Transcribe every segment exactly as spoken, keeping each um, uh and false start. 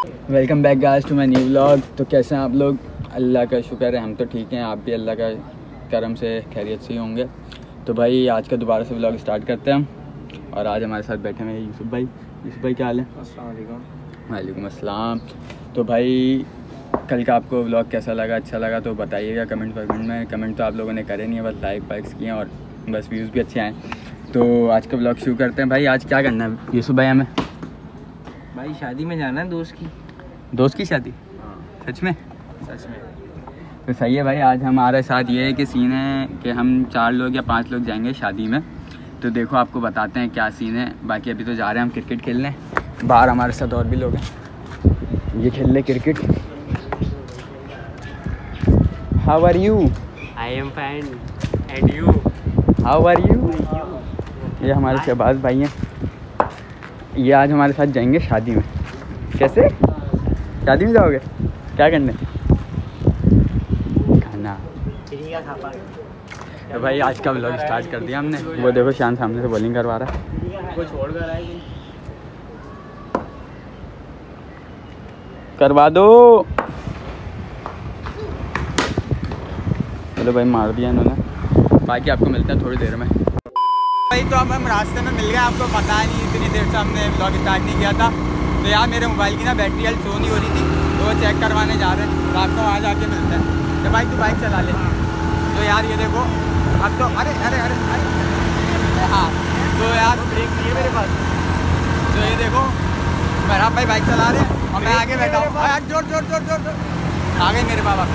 Welcome back guys to my new vlog. तो कैसे हैं आप लोग? अल्लाह का शुक्र है हम तो ठीक हैं, आप भी अल्लाह का करम से खैरियत से ही होंगे। तो भाई आज का दोबारा से व्लॉग स्टार्ट करते हैं हम। और आज हमारे साथ बैठे हुए यूसुफ भाई। यूसुफ भाई क्या हाल है? अस्सलाम वालेकुम। वालेकुम अस्सलाम। तो भाई कल का आपको व्लॉग कैसा लगा? अच्छा लगा तो बताइएगा कमेंट वमेंट में। कमेंट तो आप लोगों ने करे नहीं है, बस लाइक वाइक्स किए और बस व्यूज़ भी अच्छे आए। तो आज का व्लॉग शुरू करते हैं। भाई आज क्या करना है यूसुफ भाई हमें? भाई शादी में जाना है दोस्त की। दोस्त की शादी? हाँ सच में? सच में। तो सही है भाई। आज हमारे साथ ये है कि सीन है कि हम चार लोग या पांच लोग जाएंगे शादी में। तो देखो आपको बताते हैं क्या सीन है। बाकी अभी तो जा रहे हैं हम क्रिकेट खेलने। बाहर हमारे साथ और भी लोग हैं, ये खेल रहे cricket. How are you? I am fine and you? How are you? ये हमारे शहबाज भाई हैं, ये आज हमारे साथ जाएंगे शादी में। कैसे शादी में जाओगे? क्या करने? खाना। तो भाई आज का व्लॉग स्टार्ट कर दिया हमने। वो देखो शान सामने से बॉलिंग करवा रहा है। कुछ छोड़ कर आए करवा दो। चलो भाई मार दिया इन्होंने। बाकी आपको मिलता है थोड़ी देर में। भाई तो अब हम रास्ते में मिल गए, आपको पता है नहीं इतनी देर से हमने व्लॉग स्टार्ट नहीं किया था। तो यार मेरे मोबाइल की ना बैटरी हेल्थ शो नहीं हो रही थी, तो वो चेक करवाने जा रहे हैं। तो आपको वहाँ जाके मिलते हैं। तो भाई तू बाइक चला ले। तो यार ये देखो अब तो अरे अरे अरे अरे हाँ तो यार ब्रेक नहीं है मेरे पास। तो ये देखो मेरा भाई बाइक चला रहे हैं और मैं आगे बैठा हूँ। यार जोर जोर जोर जोर जोर आ गए मेरे बाबा।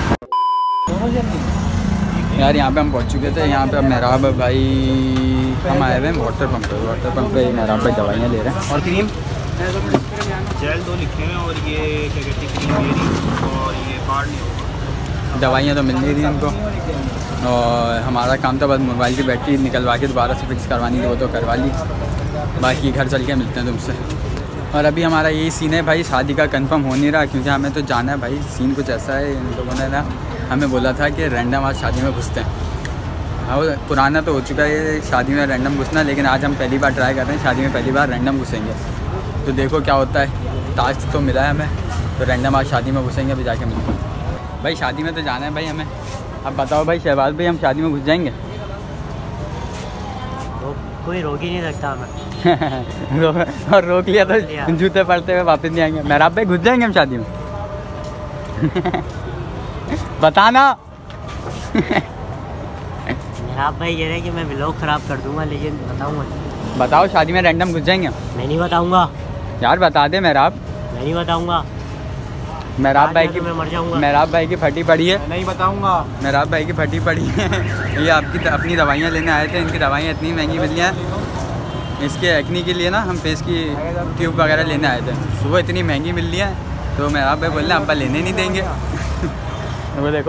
यार यहाँ पे हम पहुँच चुके थे। यहाँ पे अब मेहराब भाई हम आए हुए हैं वाटर पंप पे। वाटर पंप पे मेहराब भाई दवाइयाँ ले रहे हैं और क्रीम जेल दो लिखे हैं और ये क्या कहते हैं क्रीम ले रही और ये बाढ़ नहीं होगा। दवाइयाँ तो मिल नहीं रही उनको और हमारा काम था बस मोबाइल की बैटरी निकलवा के दोबारा से फिक्स करवानी थी, वो तो करवा ली। बाकी घर चल के मिलते हैं तुमसे। और अभी हमारा यही सीन है भाई, शादी का कंफर्म हो नहीं रहा क्योंकि हमें तो जाना है भाई। सीन कुछ ऐसा है, इन लोगों ने ना हमें बोला था कि रैंडम आज शादी में घुसते हैं। हाँ पुराना तो हो चुका है शादी में रैंडम घुसना, लेकिन आज हम पहली बार ट्राई कर रहे हैं शादी में पहली बार रैंडम घुसेंगे। तो देखो क्या होता है। टास्क तो मिला है हमें, तो रैंडम आज शादी में घुसेंगे। अभी जाके मिलते हैं भाई। शादी में तो जाना है भाई हमें। अब बताओ भाई शहबाज भाई हम शादी में घुस जाएंगे? कोई रोक ही नहीं सकता हमें। रो, और रोक लिया तो जूते पड़ते हुए वापस नहीं आएंगे। मेहराब भाई घुस जाएंगे हम शादी में? बताना। मेहराब भाई कह रहे हैं कि मैं व्लॉग खराब कर दूंगा, लेकिन बताऊंगा। बताओ शादी में रैंडम घुस जाएंगे? मैं नहीं बताऊंगा यार बता दे मेहराब। मैं नहीं बताऊंगा। मेहराब भाई की मैं मर जाऊंगा। मेहराब भाई की फटी पड़ी है। नहीं बताऊंगा। मेहराब भाई की फटी पड़ी है। ये आपकी अपनी दवाइयाँ लेने आए थे। इनकी दवाइयाँ इतनी महंगी मिली हैं। इसके एक्नी के लिए ना हम फेस की ट्यूब वगैरह लेने आए थे, तो वो इतनी महंगी मिल रही है। तो मेहराब भाई बोल रहे हैं अब्बा लेने नहीं देंगे। वो देखो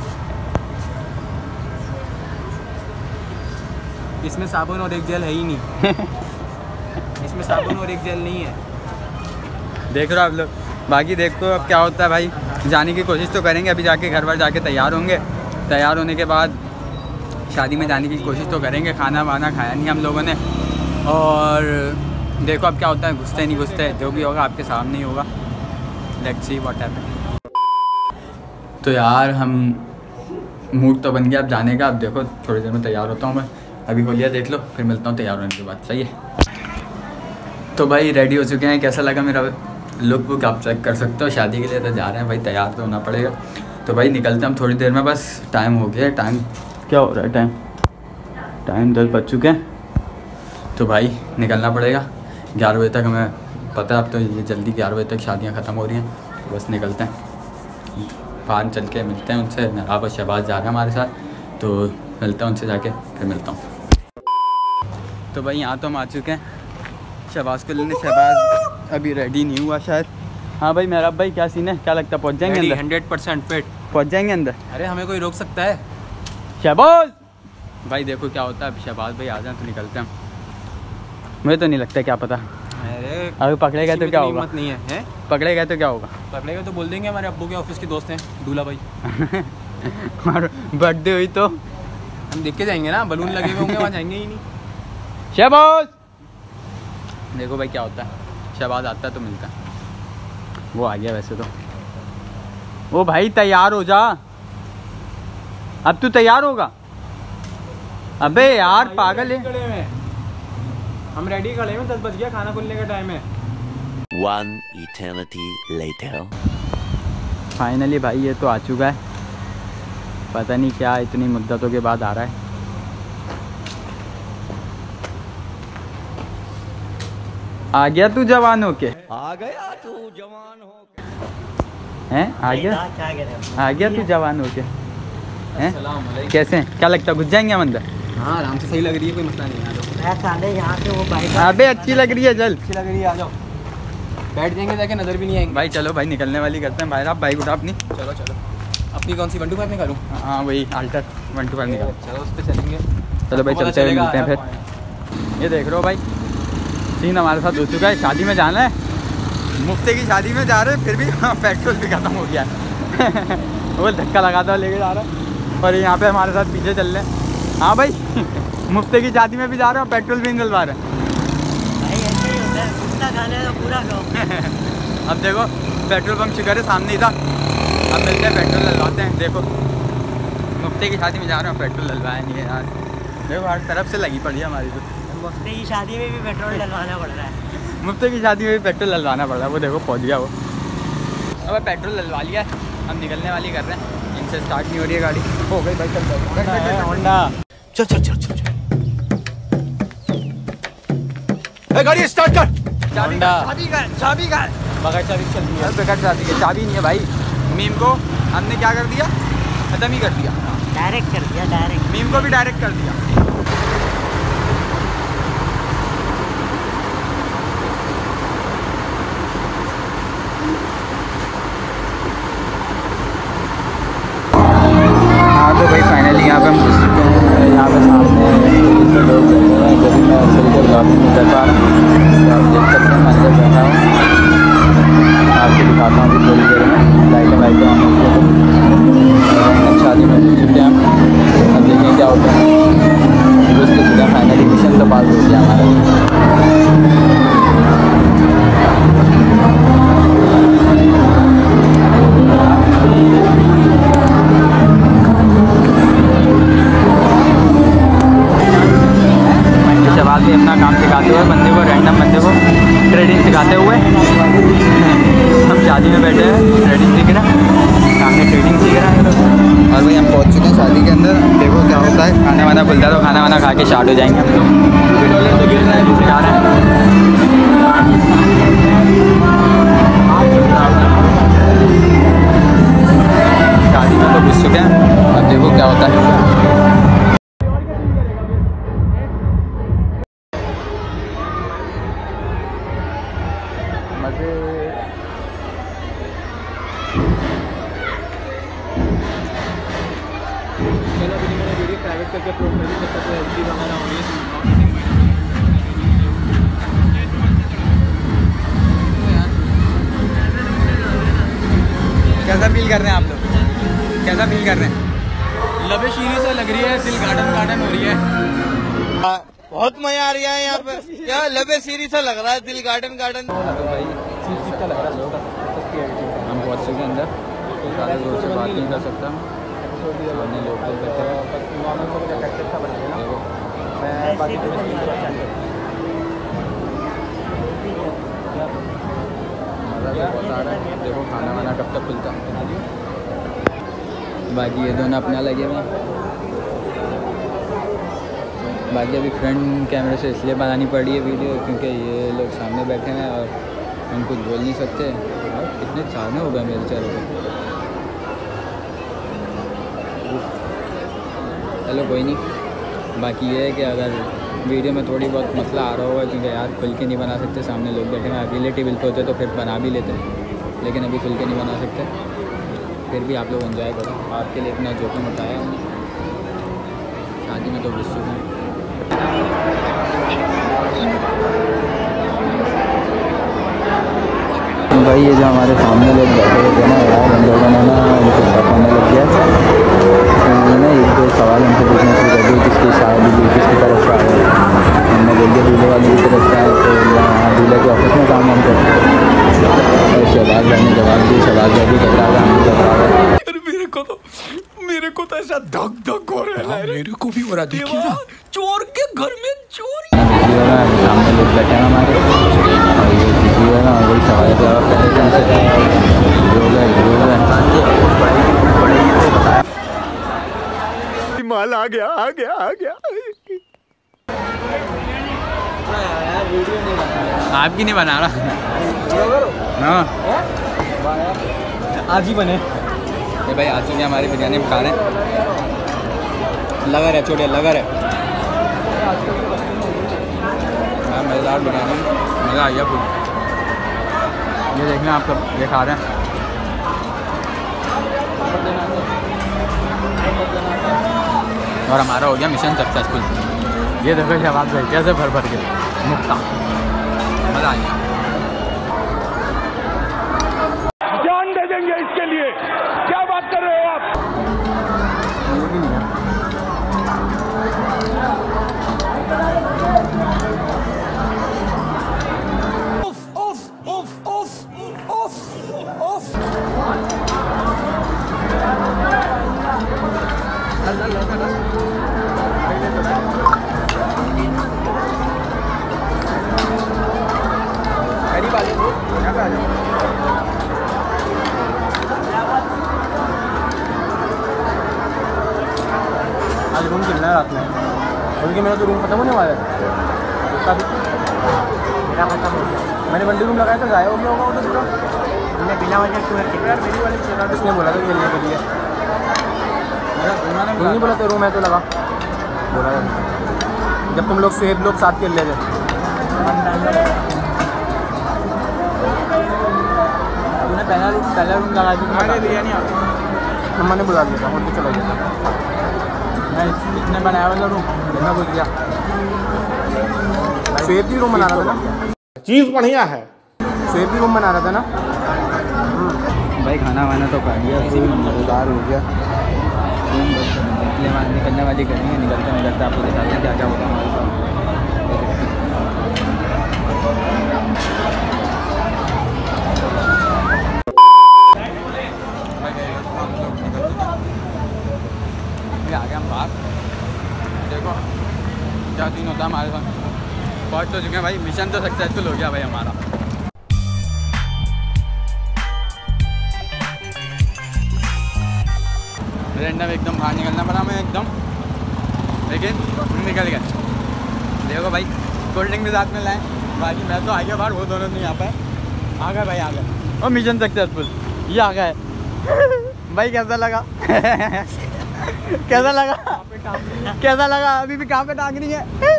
इसमें साबुन और एक जेल है ही नहीं। इसमें साबुन और एक जेल नहीं है। देख रहे हो आप लोग। बाकी देखो अब क्या होता है भाई। जाने की कोशिश तो करेंगे। अभी जाके घर बार जाके तैयार होंगे। तैयार होने के बाद शादी में जाने की कोशिश तो करेंगे। खाना वाना खाया नहीं हम लोगों ने। और देखो अब क्या होता है, घुसते नहीं घुसते, जो भी होगा आपके सामने ही होगा। Let's see what happens. तो यार हम मूड तो बन गया अब जाने का। अब देखो थोड़ी देर में तैयार होता हूँ मैं। अभी बोलिए देख लो, फिर मिलता हूँ तैयार होने के बाद। सही है? तो भाई रेडी हो चुके हैं। कैसा लगा मेरा लुक वुक आप चेक कर सकते हो। शादी के लिए तो जा रहे हैं भाई, तैयार तो होना पड़ेगा। तो भाई निकलते हैं हम थोड़ी देर में। बस टाइम हो गया। टाइम क्या हो रहा है? टाइम टाइम दस बज चुके हैं। तो भाई निकलना पड़ेगा। ग्यारह बजे तक हमें पता है अब तो ये जल्दी ग्यारह बजे तक शादियाँ ख़त्म हो रही हैं। बस निकलते हैं बाहर, चल के मिलते हैं उनसे। मेहराब और शहबाज जा रहे हैं हमारे साथ, तो मिलते हैं उनसे जाके, फिर मिलता हूँ। तो भाई यहाँ तो हम आ चुके हैं शहबाज को लेने। शहबाज अभी रेडी नहीं हुआ शायद। हाँ भाई मेहराब भाई क्या सीन है? क्या लगता है पहुँच जाएंगे अंदर? हंड्रेड परसेंट फिट पहुँच जाएंगे अंदर? अरे हमें कोई रोक सकता है? शहबाज भाई देखो क्या होता है। अब शहबाज भाई आ जाए तो निकलते हैं। मुझे तो नहीं लगता, क्या पता। अरे अभी पकड़े गए तो क्या होगा? नहीं है, है? पकड़े गए तो क्या होगा? पकड़े गए तो बोल देंगे हमारे अब्बू के ऑफिस के दोस्त हैं दूल्हा भाई। और बर्थडे हुई तो हम देख के जाएंगे ना, बलून लगे हुए होंगे, वहाँ जाएंगे ही नहीं। शहबाज देखो भाई क्या होता है। शहबाज आता है तो मिलता है। वो आ गया वैसे तो। ओ भाई तैयार हो जा, अब तू तैयार होगा। अबे यार पागल है, हम रेडी खड़े हैं, दस बज गया, खाना खुलने का टाइम है। One eternity later. फाइनली भाई ये तो आ चुका है, पता नहीं क्या इतनी मुद्दतों के बाद आ रहा है। आ गया तू जवान होके, आ गया तू जवान हो हैं? आ गया क्या कह रहे हो? आ गया तू जवान होके हैं? कैसे हैं? क्या लगता है घुस जाएंगे हम अंदर? हाँ आराम से, सही लग रही है, कोई मसला नहीं है। आ जाओ। मैं साले यहाँ से वो बाइक अबे अच्छी लग रही है, चल अच्छी लग रही है, आ जाओ। बैठ जाएंगे जाके, नजर भी नहीं आएंगे। भाई चलो भाई निकलने वाली करते हैं। भाई आप बाइक उठा अपनी। चलो चलो, अपनी कौन सी वन टू फाइव निकालूँ? हाँ वही अल्टर वन टू फाइव निकाल। चलो उस पर चलेंगे। चलो भाई पता चलते हुए चलेगा मिलते हैं आया फिर। ये देख रहे हो भाई, सीन हमारे साथ हो चुका है। शादी में जाना है, मुफ्ते की शादी में जा रहे हैं, फिर भी पेट्रोल भी खत्म हो गया है। वो धक्का लगाता हुआ लेके जा रहा है और यहाँ पे हमारे साथ पीछे चल रहे हैं। हाँ भाई मुफ्ते की शादी में भी जा रहे हैं और पेट्रोल भी नहीं डलवा रहे हैं। भाई ऐसे ही होता है, कुत्ता खा ले तो पूरा खाओ। अब देखो पेट्रोल पंप शुगर है सामने ही था, अब मिलते हैं पेट्रोल डलवाते हैं। देखो मुफ्ते की शादी में जा रहे हैं, पेट्रोल डलवाया नहीं है यार। देखो हर तरफ से लगी पड़ी है हमारी तो। मुफ्ते की शादी में भी पेट्रोल डलवाना पड़ रहा है। मुफ्ते की शादी में भी पेट्रोल डलवाना पड़ रहा है। वो देखो पहुंच गया वो। अब पेट्रोल डलवा लिया है, हम निकलने वाली कर रहे हैं। इनसे स्टार्ट नहीं हो रही है गाड़ी। हो गई भाई, चल होंडा। चल चल चल चल ए, गाड़ी स्टार्ट कर। चाबी का चाबी का चाबी का बगैर चाबी चल रही है। बगैर चाबी के चाबी नहीं है भाई। मीम को हमने क्या कर दिया, खत्म ही कर दिया। डायरेक्ट कर दिया, डायरेक्ट। मीम को भी डायरेक्ट कर दिया। हाँ तो भाई फाइनली यहाँ पे हम घुस चुके हैं। यहाँ पे सामने लोग बैठे हैं, जब मैं असल के ब्लॉगिंग नहीं कर पा रहा हूँ, तो आप देख सकते हैं मैं अंदर बैठा हूँ। आपको दिखाता हूँ अभी थोड़ी देर में। लाइटें वाइटें ऑन होती है तो शादी में घुस चुके हैं हम। अब देखें क्या होता है। घुस तो चुके हैं फाइनली, मिशन तो पास हो गया हमारा। सवाल भी अपना काम सिखाते हुए बंदे को, रैंडम बंदे को ट्रेडिंग सिखाते हुए हम शादी में बैठे हैं, ट्रेडिंग सीख रहे हैं, सामने ट्रेडिंग सीख रहे हैं। और भाई हम पहुंच चुके हैं शादी के अंदर। देखो क्या होता है, खाना वाना खुलता है तो खाना वाना खा के स्टार्ट हो जाएंगे हम लोग। तो गिर रहा है, जा रहे हैं। शादी में तो घुस चुके हैं, अब देखो क्या होता है। चलो अभी मैंने वीडियो प्राइवेट करके अपलोड कर दी, जब तक एच डी वगैरह हो रही है। कैसा फील कर रहे हैं आप लोग, कैसा फील कर रहे हैं? लबे शीरी से लग रही है, दिल गार्डन गार्डन हो रही है। बहुत मजा आ रहा है यहाँ पे। क्या लबे सीरी सा लग रहा है, दिल गार्डन गार्डन। तो भाई हम पहुँच चुके हैं अंदर, ज़्यादा जोर से बात नहीं कर सकता। सामने लोग तो बैठे हैं। देखो मज़ा तो बहुत आ रहा है। देखो खाना वाना कब तक खुलता है। बाकी ये दोनों अपना लगे हुए हैं। बाकी अभी फ्रंट कैमरे से इसलिए बनानी पड़ी है वीडियो क्योंकि ये लोग सामने बैठे हैं और हम कुछ बोल नहीं सकते। और कितने चाहने हो गए मेरे चेहरे पे। चलो कोई नहीं। बाकी ये है कि अगर वीडियो में थोड़ी बहुत मसला आ रहा होगा क्योंकि यार खुल के नहीं बना सकते, सामने लोग बैठे हैं। अकेले टेबल पे होते तो फिर बना भी लेते, लेकिन अभी खुल के नहीं बना सकते। फिर भी आप लोग एंजॉय करो, आपके लिए इतना जोखिम उठाया हमने। शादी में तो घुस चुके हैं। भाई ये जो हमारे सामने लोग बैठे हुए थे ना यार, उन लोगों ने ना उनको बताने लग गया। उन्होंने ना एक दो सवाल उनसे पूछना शुरू कर दिए, किसकी शादी हुई, किसकी तरफ से आए। हमने बोल दिया दूल्हे वाली की तरफ से आए, तो दूल्हे के ऑफिस में काम हम करते हैं और शहबाज रहने मेरे को भी हो रहा, देखिए ना, चोर के घर में चोर। सामने लोग बैठे हैं हमारे, और ये दीदी है ना, वही सवाल जवाब कर रहे थे। माल आ गया आ गया आ गया। आपकी नहीं बना रहा। हाँ आज ही बने ये भाई, आ चुके हमारी बिरयानी खा रहे हैं। लगा रहे छोटे लगा रहे। हाँ मज़ेदार बिरयानी, मज़ा आ गया फुल। ये देखना आप सब ये खा रहे हैं। और हमारा हो गया मिशन सक्सेसफुल। ये देखो जवाब भाई कैसे भर भर के मुक्ता, मज़ा आ गया। जान दे देंगे इसके लिए, क्या बात कर रहे हो आप? आज रूम चलना है रात में, बल्कि मेरा तो रूम खत्म होने वाला है। उसका भी मेरा खत्म हो गया। मैंने बंडी रूम लगाया था, गायब हो गया होगा वो तो पूरा। मैंने बिना वजह क्यों रखी यार? मेरी वाली चला तो उसने बोला था खेलने के लिए। तुम नहीं बोला तो रूम है तो लगा, बोला था जब तुम लोग सेब लोग साथ खेल लेते। तूने पहला रूम पहला रूम लगा दी, बिरयानी मम्मा ने बुला दिया था, और तो चला गया था। मैं इसने बनाया वाला रूम मैं भूल गया। स्वेब भी रूम बना रहा था ना, चीज बढ़िया है। स्वेब भी रूम बना रहा था ना भाई। खाना वाना तो खा लिया, मज़ेदार हो गया। निकलने वाली निकलने वाली करेंगे, निकलते निकलते आपको दिखाते हैं क्या क्या होता है हमारे साथ। आ गए हम बाहर, देखो क्या सीन होता है हमारे साथ। पहुँच तो चुके हैं भाई, मिशन तो सक्सेसफुल हो गया भाई हमारा। रैंडम एकदम बाहर निकलना पड़ा हमें एकदम, लेकिन निकल गए। देखो भाई कोल्ड ड्रिंक भी साथ में लाए, बाकी मैं तो आ गया बाहर, वो दोनों नहीं आ पाए। आ गए भाई आ गए, और मिशन सक्सेसफुल ये आ गए। भाई कैसा लगा? कैसा लगा? कैसा लगा? अभी भी कहाँ पे टांग रही है?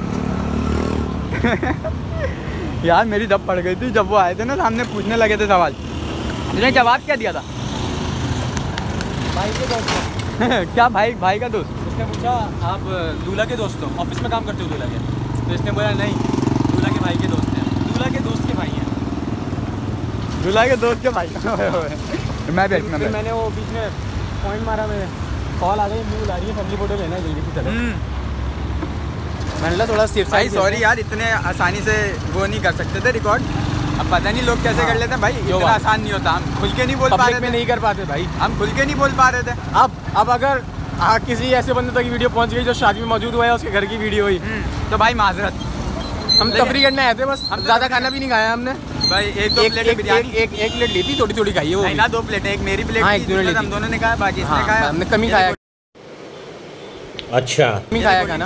यार मेरी दब पड़ गई थी जब वो आए थे ना, सामने पूछने लगे थे सवाल। तुमने जवाब क्या दिया था? भाई के दोस्त क्या भाई भाई का दोस्त? उसने पूछा आप दूल्हा के दोस्त हो, ऑफिस में काम करते हो दूल्हा के? तो इसने बोला नहीं, दूल्हा के भाई के दोस्त हैं। दूल्हा के दोस्त के भाई हैं। दूल्हा के दोस्त के भाई। मैं भी फिर मैंने वो बीच में पॉइंट मारा, मैं कॉल आ गई, न्यूज़ आ रही है, फैमिली फोटो लेना है जल्दी से चलो। मैंने लगा थोड़ा सेफ भाई सॉरी यार, इतने आसानी से वो नहीं कर सकते थे रिकॉर्ड। अब पता नहीं लोग कैसे कर लेते हैं भाई, इतना आसान नहीं होता। हम खुल के नहीं बोल पा रहे थे, नहीं कर पाते भाई, हम खुल के नहीं बोल पा रहे थे। अब अब अगर आ, किसी ऐसे बंदे तक वीडियो पहुंच गई जो शादी में मौजूद हुआ है, उसके घर की वीडियो हुई, तो भाई माजरत, हम तफरी करने आए थे बस। हम ज़्यादा खाना भी नहीं खाया हमने भाई। एक दो प्लेट बिरयानी, एक एक प्लेट ली थी, थोड़ी थोड़ी खाई है वो ना, दो प्लेट, एक मेरी प्लेट थी, हम दोनों ने खाया, बाकी इसने खाया, हमने कम ही खाया। अच्छा कम ही खाया खाना,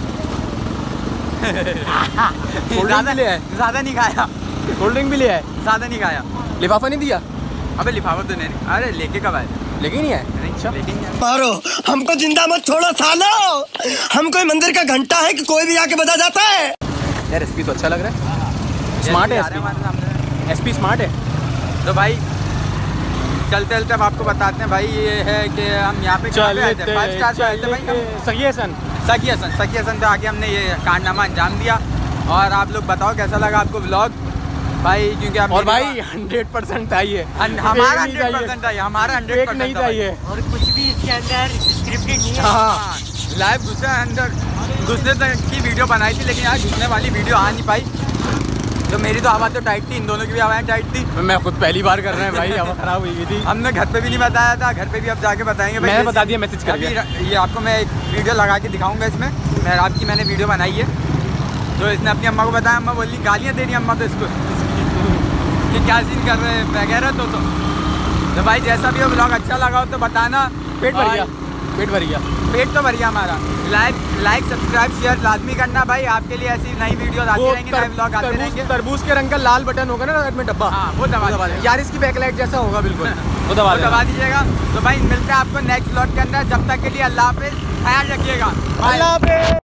ज़्यादा ज़्यादा नहीं खाया। कोल्ड ड्रिंक भी लिया है, ज़्यादा नहीं खाया। लिफाफा नहीं दिया? अबे लिफाफा तो नहीं, अरे लेके कब आए? लेकिन नहीं है। अच्छा लेकिन मारो हमको जिंदा मत छोड़ो सालो, हम कोई मंदिर का घंटा है कि कोई भी आके बजा जाता है। यार एसपी तो अच्छा लग रहा है, स्मार्ट है एसपी, एसपी स्मार्ट है। तो भाई चलते चलते अब आपको बताते हैं भाई, ये है कि हम यहाँ पे फाइव स्टार पे आए थे भाई। सही हसन सकी हसन सकी हसन पे आके हमने ये कारनामा अंजाम दिया। और आप लोग बताओ कैसा लगा आपको व्लॉग भाई, क्योंकि आप और भाई हंड्रेड परसेंट चाहिए, हमारा हंड्रेड परसेंट चाहिए, हमारा हंड्रेड परसेंट नहीं चाहिए, और कुछ भी इसके अंदर स्क्रिप्टेड नहीं है। हाँ लाइव घुसे अंदर, घुसने तक की वीडियो बनाई थी, लेकिन यार घुसने वाली वीडियो आ नहीं पाई। तो मेरी तो आवाज़ तो टाइट थी, इन दोनों की भी आवाज़ टाइट थी। मैं खुद पहली बार कर रहे हैं भाई, हवा खराब हुई थी। हमने घर पे भी नहीं बताया था, घर पे भी अब जाके बताएंगे। मैंने बता दिया मैसेज करके। ये आपको मैं एक वीडियो लगा के दिखाऊंगा इसमें, मैं आपकी मैंने वीडियो बनाई है जो इसने अपनी अम्मा को बताया। अम्मा बोली गालियाँ दे रही अम्मा तो इसको कि क्या सीन कर रहे हैं वगैरह। तो तो, तो भाई जैसा भी हो ब्लॉग अच्छा लगा हो तो बताना। पेट भर गया, पेट भर गया, पेट तो भर गया हमारा। लाइक लाइक सब्सक्राइब शेयर लाजमी करना भाई, आपके लिए ऐसी नई वीडियो आती रहेंगी, नए ब्लॉग आते रहेंगे। तरबूज के रंग का लाल बटन होगा ना में डब्बा, हाँ वो दबा दीजिएगा यार, इसकी बैकलाइट जैसा होगा बिल्कुल, वो दबा दबा दीजिएगा। तो भाई मिलते हैं आपको नेक्स्ट ब्लॉग के अंदर, जब तक के लिए अल्लाह हाफिज़, ख्याल रखिएगा, अल्लाह हाफिज़।